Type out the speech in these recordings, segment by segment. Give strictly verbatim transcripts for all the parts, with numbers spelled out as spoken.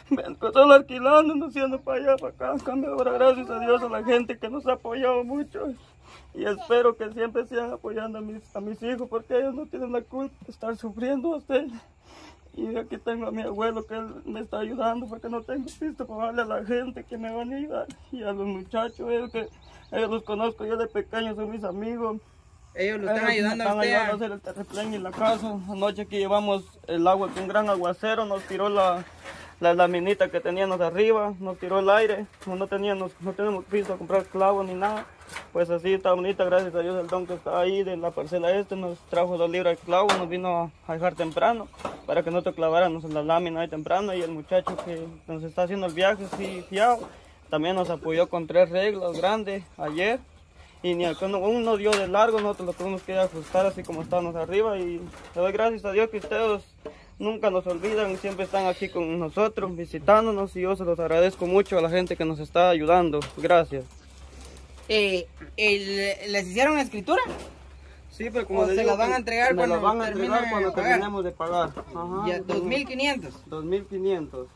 Ven, solo alquilando, no siendo para allá, para acá. En cambio, ahora gracias a Dios a la gente que nos ha apoyado mucho. Y espero que siempre sigan apoyando a mis, a mis hijos, porque ellos no tienen la culpa de estar sufriendo hasta ellos. Y aquí tengo a mi abuelo que él me está ayudando porque no tengo pisto para darle a la gente que me van a ayudar. Y a los muchachos, ellos, que, ellos los conozco yo de pequeños, son mis amigos. Ellos lo están ayudando a usted. Están ayudando a hacer el terraplén en la casa. Anoche que llevamos el agua con un gran aguacero, nos tiró la, la laminita que teníamos arriba, nos tiró el aire. Como no teníamos, no tenemos pisto a comprar clavos ni nada. Pues así está bonita, gracias a Dios el don que está ahí de la parcela este nos trajo dos libras de clavo, nos vino a dejar temprano para que nosotros claváramos en la lámina ahí temprano, y el muchacho que nos está haciendo el viaje, sí, fiado, también nos apoyó con tres reglas grandes ayer, y ni uno dio de largo, nosotros lo tuvimos que ajustar así como estábamos arriba, y le doy gracias a Dios que ustedes nunca nos olvidan, siempre están aquí con nosotros, visitándonos, y yo se los agradezco mucho a la gente que nos está ayudando. Gracias. Eh, el, ¿Les hicieron la escritura? Sí, pero como ¿O se la van a entregar cuando la van a entregar cuando pagar? terminemos de pagar? Ajá, Ya, dos mil quinientos. dos mil quinientos.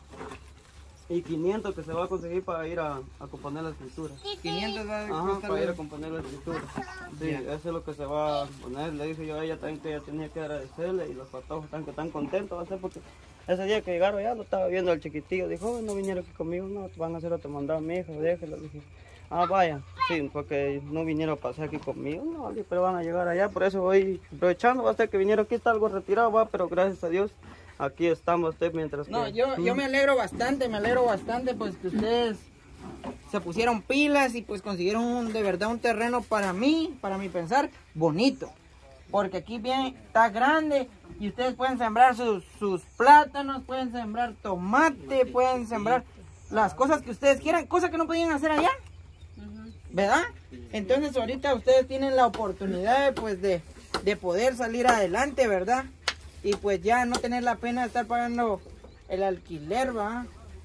Y quinientos que se va a conseguir para ir a, a componer la escritura. quinientos va a Ajá, costar para ir a el- componer la escritura. Sí, Ya. eso es lo que se va a poner. Le dije yo a ella también que ella tenía que agradecerle, y los patojos están, que están contentos, va a ser porque ese día que llegaron ya lo estaba viendo el chiquitillo. Dijo, oh, no vinieron aquí conmigo, no, van a hacer otro mandado, mi hija, déjelo. Dije, ah, vaya, sí, porque no vinieron a pasar aquí conmigo, no, pero van a llegar allá, por eso voy aprovechando, va a ser que vinieron aquí, está algo retirado, va, pero gracias a Dios, aquí estamos usted mientras No, que... yo, yo me alegro bastante, me alegro bastante pues que ustedes se pusieron pilas y pues consiguieron un- de verdad un terreno para mí, para mi pensar, bonito. Porque aquí bien, está grande y ustedes pueden sembrar sus, sus plátanos, pueden sembrar tomate, pueden sembrar las cosas que ustedes quieran, cosas que no podían hacer allá. ¿Verdad? Entonces ahorita ustedes tienen la oportunidad pues de, de poder salir adelante, ¿verdad? Y pues ya no tener la pena de estar pagando el alquiler, ¿va?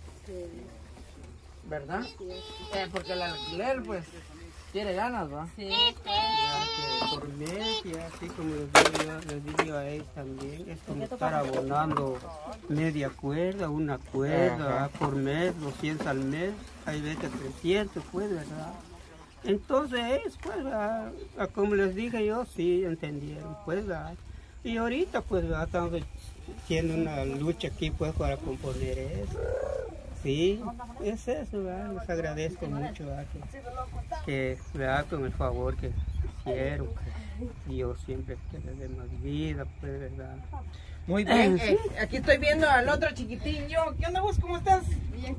¿Verdad? Eh, porque el alquiler pues quiere ganas, ¿va? Sí, Ya que por mes, y así como les digo, yo, les digo a ellos también, es como estar abonando media cuerda, una cuerda, ¿ah? Por mes, doscientos al mes, hay veces trescientos, pues, ¿verdad? Entonces, pues, ¿verdad? Como les dije yo, sí, entendieron, pues, ¿verdad? Y ahorita, pues, ¿verdad? Estamos haciendo una lucha aquí, pues, para componer eso. Sí, es eso, ¿verdad? Les agradezco mucho, ¿verdad? Que, que, ¿verdad? Con el favor que hicieron, que Dios siempre que les dé más vida, pues, ¿verdad? Muy bien, eh, aquí estoy viendo al otro chiquitillo. ¿Qué onda vos? ¿Cómo estás? Bien.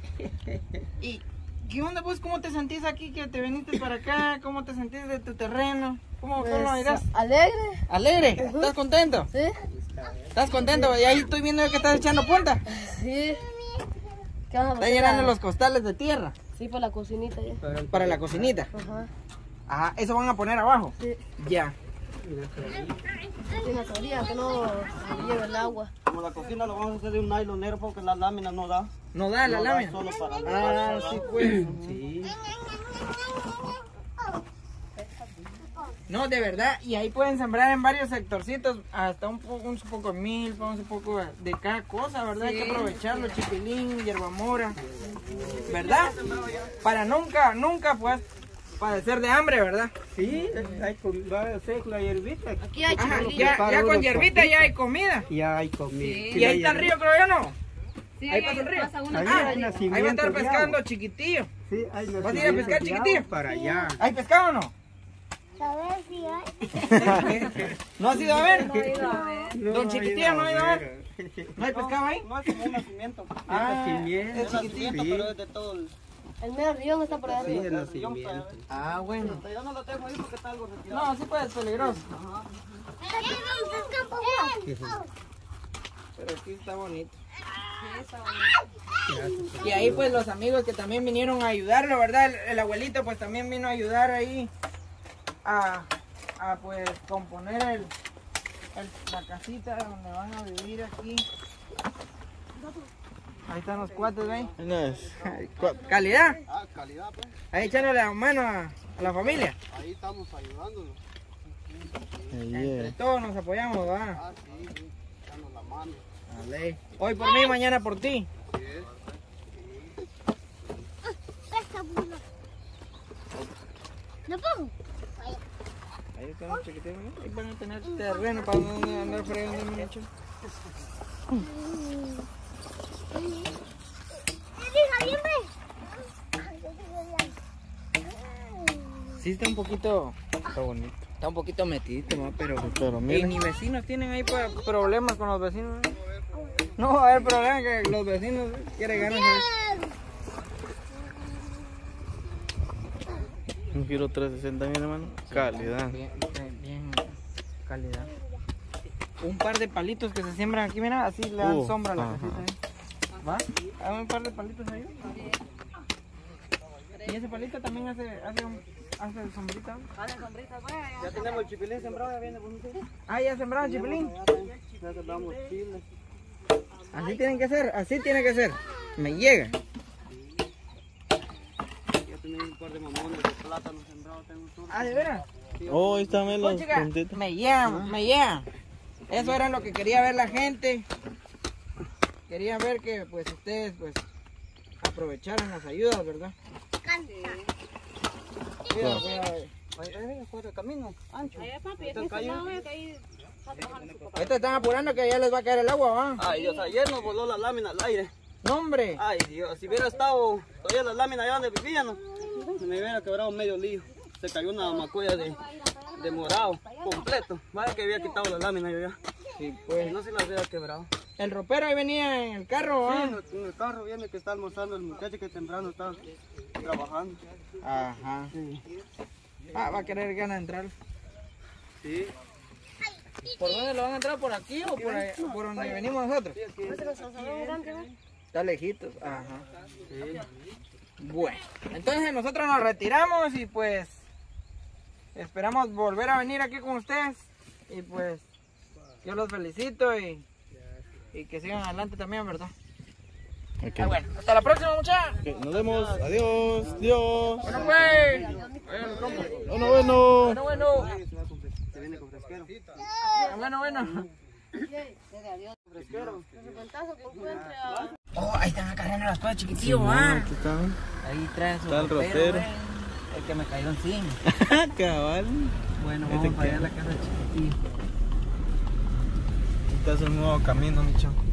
¿Y qué onda vos? ¿Cómo te sentís aquí que te viniste para acá? ¿Cómo te sentís de tu terreno? ¿Cómo, pues, cómo lo dirás? alegre. ¿Alegre? ¿Estás contento? Sí, ¿Estás contento? Y ahí estoy viendo que estás echando punta. sí. ¿Qué vas a Estás meter llenando a- los costales de tierra Sí, por la cocinita ya. para la cocinita. Ajá. Ajá, eso van a poner abajo. Sí. Ya. Sí, la sabía que no se lleve el agua. Como la cocina lo vamos a hacer de un nylon negro porque la lámina no da. ¿No da la no da lámina? solo para Ah, sí, pues. Sí. No, de verdad, y ahí pueden sembrar en varios sectorcitos, hasta un poco, un poco de mil, un poco de cada cosa, ¿verdad? Hay que aprovecharlo, chipilín, hierbamora, ¿verdad? Para nunca, nunca pues padecer de hambre, ¿verdad? Sí, hay com- va a hacer la hierbita. Aquí hay Ajá, chipilín. ya, Para ya con unos hierbita ya hay comida. Ya hay comida. Y ahí está el río, creo yo, ¿no? Sí, ahí pasa el río. una Ahí Ah, hay ahí va a nacimiento estar de pescando agua. chiquitillo. Sí, hay ¿Vas a ir a nacimiento pescar, de chiquitillo? agua para allá. ¿Hay pescado o no? ¿Sabes si hay? ¿No has ido a ver? No he ido a ver. No, Don Chiquitillo, ¿no ha ido a ver? ver. ¿No hay pescado ahí? No es como un nacimiento. Ah, nacimiento. es chiquitito. Sí. Pero es de todo el... El medio río no está por Sí, ahí. el nacimiento. Ah, bueno. Pero yo no lo dejo ahí porque está algo retirado. No, sí puede, es peligroso. Pero aquí está bonito. Y ahí pues los amigos que también vinieron a ayudarlo, ¿verdad? El, el abuelito pues también vino a ayudar ahí a, a pues componer el, el- la casita donde van a vivir aquí. Ahí están los cuates, ¿ven? ¿Calidad? Ah, calidad, pues. Ahí echándole la mano a, a la familia. Ahí estamos ayudándonos. Entre todos nos apoyamos, ¿verdad? Ah, sí, sí, echando la mano. Dale. Hoy por mí, mañana por ti. Sí, es. Ahí están los chiquititos, ¿no? Ahí van a tener terreno para no andar fregando mucho. Sí está un poquito, Está bonito. está un poquito metidito, ¿no? Pero, Pero y mira. ni vecinos tienen ahí pa- problemas con los vecinos. No va a haber problema que los vecinos quieren ganas. Un giro trescientos sesenta, mi hermano. Calidad. Bien, bien, bien calidad. Un par de palitos que se siembran aquí, mira, así le dan Uh, sombra a la ajá. casita. ¿Eh? ¿Va? Hay un par de palitos ahí. Y ese palito también hace, hace, un, hace sombrita. Ya tenemos el chipilín sembrado, ya viene bonito. Ah, ya sembraron chipilín. Ya sembramos chiles. Así tienen que ser, así tiene que ser. Me llega. Ya tenemos un par de mamones de plátano sembrado. Tengo todo. Ah, ¿de veras? Oh, ahí están los Oh, chica, puntitos. me llega, me llega. Eso era lo que quería ver la gente. Quería ver que pues ustedes pues aprovecharan las ayudas, ¿verdad? Cuidado, cuidado. Ahí, ahí, afuera, camino, ancho. Allá, papi, Está aquí está cayendo. el lado, que ahí está trabajando su papá. Ahorita están apurando que ya les va a caer el agua, ¿va? Ay, Dios, ayer nos voló la lámina al aire. No, hombre. Ay, Dios, si hubiera estado todavía la lámina allá donde vivían, ¿no? Se me hubiera quebrado medio lío. Se cayó una macoya de, de morado completo. Vaya que había quitado la lámina yo ya. Sí, Pues pues. no se la hubiera quebrado. El ropero ahí venía en el carro, Sí, ¿va? en el carro viene que está almorzando el muchacho que temprano está trabajando. Ajá. Sí. Ah, va a querer ganas de entrar. Sí. ¿Por dónde lo van a entrar? ¿Por aquí o por, ahí- por donde venimos nosotros? Está lejitos. Ajá. Bueno, entonces nosotros nos retiramos y pues esperamos volver a venir aquí con ustedes. Y pues yo los felicito y, y que sigan adelante también, ¿verdad? Ok. Ah, bueno, hasta la próxima, muchachos. Ok, nos vemos. Adiós. Dios. Bueno, pues. Bueno, bueno. Bueno, bueno. Se viene con fresquero. Bueno, bueno. Fresquero. Ese cuentazo que encuentre a... Oh, ahí están acarreando las cosas chiquitillos, ¿va? Aquí están. Ahí trae su Está el ropero, ropero. güey. El que me cayó encima. Cabal. Bueno, Este vamos para que- allá a la casa chiquitillo. Este es el nuevo camino, Micho.